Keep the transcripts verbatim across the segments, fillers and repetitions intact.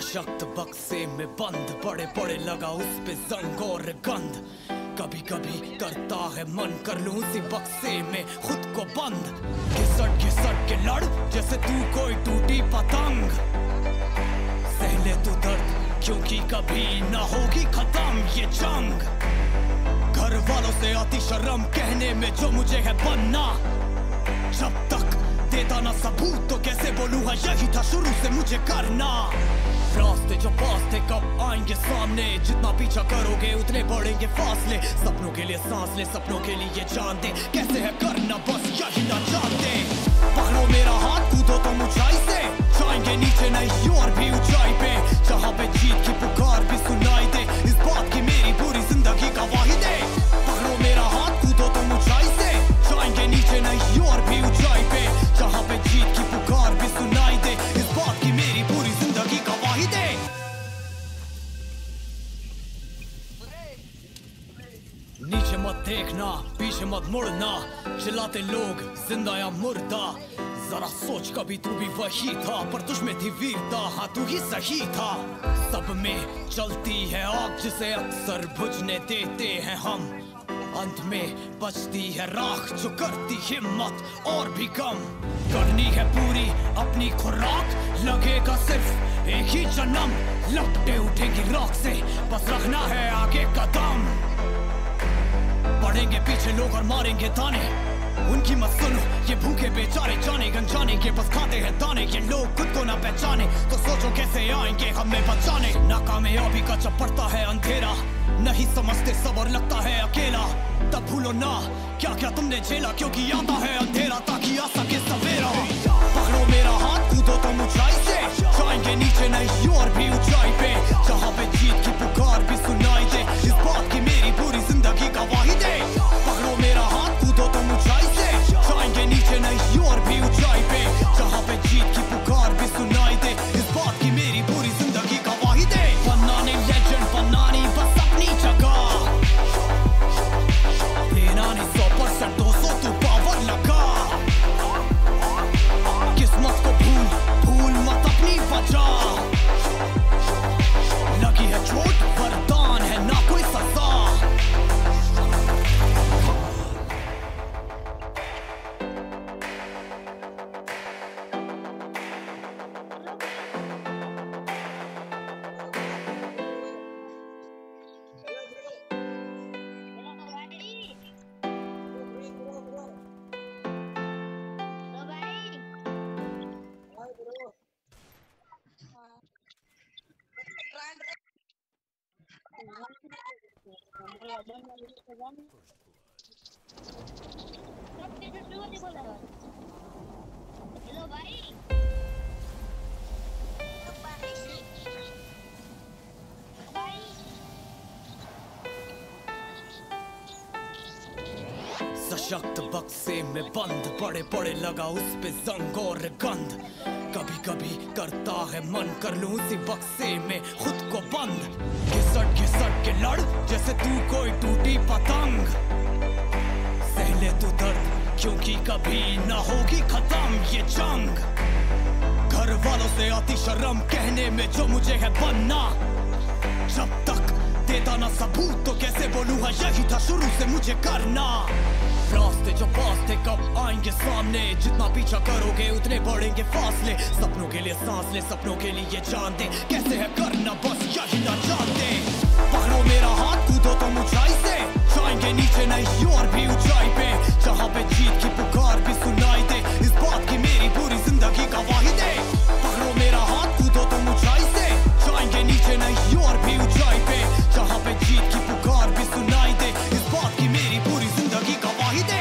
सशक्त बक्से में बंद, बड़े बड़े लगा उस पे जंग और गंध। कभी कभी करता है मन कर लूं उसी बक्से में खुद को बंद। घिसट घिसट के लड़ जैसे तू कोई टूटी पतंग। सहले तू दर्द क्योंकि कभी ना होगी खत्म ये जंग। घर वालों से आती शर्म कहने में जो मुझे है बनना। जब तक देता ना सबूत तो कैसे बोलूं है यही था शुरू से मुझे करना। रास्ते जो पास थे कब आएंगे सामने, जितना पीछा करोगे उतने बढ़ेंगे फासले। सपनों के लिए सांस ले, सपनों के लिए जान दे, कैसे है करना बस यही ना जानते। पकड़ो मेरा हाथ कूदो तुम ऊंचाई से, जाएंगे नीचे नहीं और भी ऊंचाई पे। जहाँ पे जीत की पुकार भी सुनाई दे, इस बात की मेरी पूरी जिंदगी गवाही दे। पकड़ो मेरा हाथ कूदो तुम ऊंचाई से, जाएंगे नीचे नहीं और भी ऊंचाई पे। जहाँ पे जीत की पुकार भी सुनाई दे, इस बात की मेरी पूरी जिंदगी गवाही दे। नीचे मत देखना, पीछे मत मुड़ना, चिल्लाते लोग जिंदा या मुर्दा। जरा सोच कभी तू भी वही था, पर तुझ में थी वीरता, हाँ तू ही सही था। सब में चलती है आग जिसे अक्सर बुझने देते हैं हम। अंत में बचती है राख जो करती हिम्मत और भी कम। करनी है पूरी अपनी खुराक, लगेगा सिर्फ एक ही जन्म। लपटे उठेंगी राख से, बस रखना है आगे कदम। बढ़ेंगे पीछे लोग और मारेंगे ताने, उनकी मत सुनो ये भूखे बेचारे। जाने गंजाने के बस खाते हैं दाने, ये लोग खुद को ना पहचाने तो सोचो कैसे आएंगे हमें बचाने। नाकामयाबी का जब पड़ता है अंधेरा, नहीं समझते सबर लगता है अकेला। तब भूलो ना क्या क्या तुमने झेला, क्योंकि आता है अंधेरा ताकि आ सके सवेरा। पकड़ो मेरा हाथ कूदो तुम ऊंचाई से, जाएंगे नीचे नहीं और भी ऊंचाई पे। जहाँ पे जीत की पुकार भी सुनाई दे, इस बात की मेरी पूरी जिंदगी गवाही दे। पकड़ो मेरा हाथ कूदो तुम ऊंचाई से, जाएंगे नीचे नहीं और भी ऊंचाई पे। जहाँ पे जीत की पुकार भी सुनाई दे, इस बात की मेरी पूरी जिंदगी गवाही दे। बनना नहीं लेजेंड, बनना नहीं बस अपनी जगह। देना नहीं सौ परसेंट, दो सौ तू पावर लगा। किस्मत को भूल भूल मत अपनी वजह। लगी है चोट वरदान है ना कोई सजा। हेलो भाई, सशक्त बक्से में बंद, बड़े बड़े लगा उस पे जंग और गंध। कभी कभी करता है मन कर लूं उसी बक्से में खुद को बंद। घिसट घिसट के लड़ जैसे तू कोई टूटी पतंग। सहले तू दर्द क्योंकि कभी ना होगी खत्म ये जंग। घर वालों से आती शर्म कहने में जो मुझे है बनना। जब तक देता ना सबूत तो कैसे बोलूं है यही था शुरू से मुझे करना। रास्ते जो पास थे कब आएंगे सामने, जितना पीछा करोगे उतने बढ़ेंगे फासले। सपनों के लिए सांस ले, सपनों के लिए जान दे, कैसे है करना बस यही ना जानते। पकड़ो मेरा हाथ कूदो तुम ऊंचाई से, जाएंगे नीचे नहीं और भी ऊंचाई पे। जहाँ पे जीत की पुकार भी सुनाई दे, इस बात की मेरी पूरी जिंदगी गवाही दे। पकड़ो मेरा हाथ कूदो तुम ऊंचाई से, जाएंगे नीचे नहीं और भी ऊंचाई पे। जहाँ पे जीत की पुकार भी सुनाई दे, इस बात की मेरी पूरी जिंदगी गवाही दे।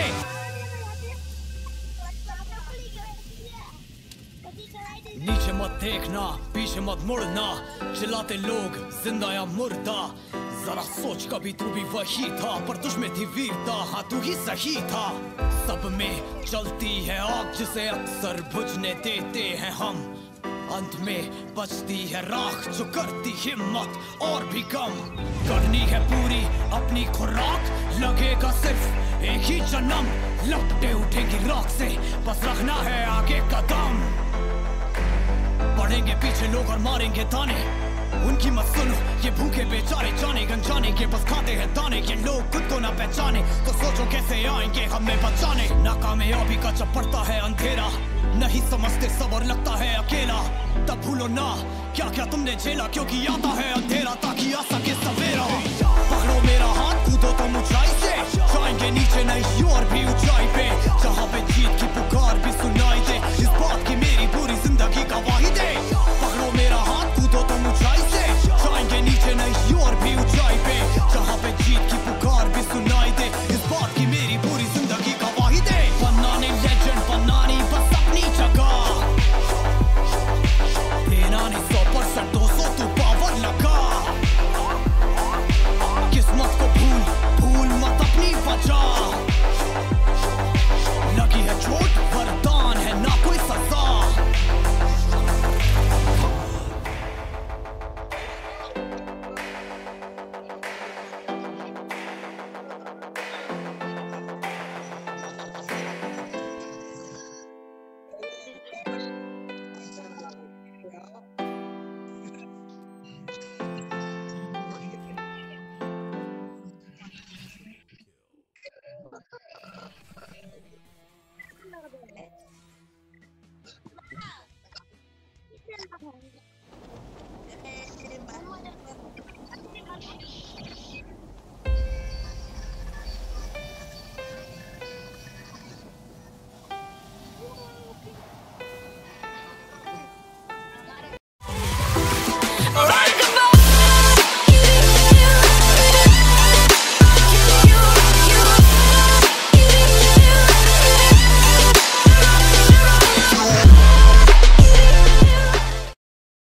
नीचे मत देखना, पीछे मत मुड़ना, चिल्लाते लोग जिंदा या मुर्दा। जरा सोच कभी तू भी वही था, पर तुझ में थी वीरता, हाँ तू ही सही था। सब में चलती है आग जिसे अक्सर बुझने देते हैं हम। अंत में बचती है राख जो करती हिम्मत और भी कम। करनी है पूरी अपनी खुराक, लगेगा सिर्फ एक ही जन्म। लपटे उठेगी राख से, बस रखना है आगे कदम। दौड़ेंगे पीछे लोग और मारेंगे ताने। उनकी मत सुनो, ये भूखे बेचारे जाने गंजाने के बस खाते हैं दाने। ये लोग खुद को ना पहचाने तो सोचो कैसे आएंगे हमें बचाने। नाकामयाबी का जब पड़ता है अंधेरा, नहीं समझते सब और लगता है अकेला। तब भूलो ना क्या क्या तुमने झेला, क्योंकि आता है अंधेरा ताकि आ सके सवेरा। पकड़ो मेरा हाथ, कूदो तुम ऊंचाई से, जाएंगे नीचे नहीं और भी ऊंचाई पे, जहाँ पे जीत की पुकार भी सुनाई दे। इस बात की मेरी पूरी जिंदगी गवाही दे। पकड़ो मेरा हाथ, कूदो तुम ऊंचाई से, जाएंगे नीचे नहीं और भी ऊंचाई पे, जहाँ पे जीत की पुकार भी सुनाई दे। इस बात की मेरी पूरी जिंदगी गवाही दे। बनाने लेजेंड बनानी बस अपनी जगह, देना नहीं सौ परसेंट दो सौ तू पावर लगा। किस्मत को भूल भूल मत अपनी वजह, लगी है चोट वरदान है ना कोई सजा।